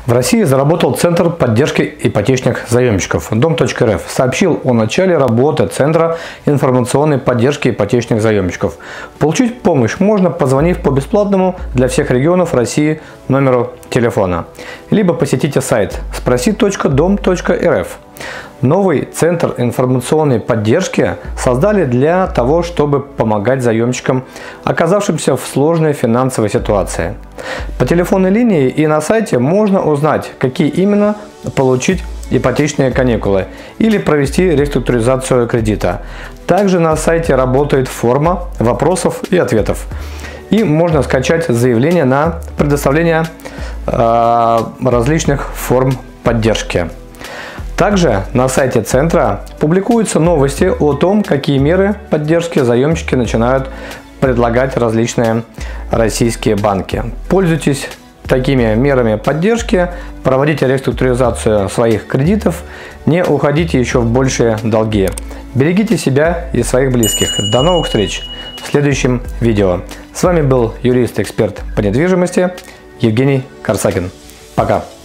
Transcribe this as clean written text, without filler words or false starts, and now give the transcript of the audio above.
В России заработал Центр поддержки ипотечных заемщиков. Дом.рф сообщил о начале работы Центра информационной поддержки ипотечных заемщиков. Получить помощь можно, позвонив по бесплатному для всех регионов России номеру телефона. Либо посетите сайт спроси.дом.рф. Новый Центр информационной поддержки создали для того, чтобы помогать заемщикам, оказавшимся в сложной финансовой ситуации. По телефонной линии и на сайте можно узнать, какие именно получить ипотечные каникулы или провести реструктуризацию кредита. Также на сайте работает форма вопросов и ответов. И можно скачать заявление на предоставление различных форм поддержки. Также на сайте Центра публикуются новости о том, какие меры поддержки заемщики начинают предлагать различные российские банки. Пользуйтесь такими мерами поддержки, проводите реструктуризацию своих кредитов, не уходите еще в большие долги. Берегите себя и своих близких. До новых встреч в следующем видео. С вами был юрист-эксперт по недвижимости Евгений Корсакин. Пока!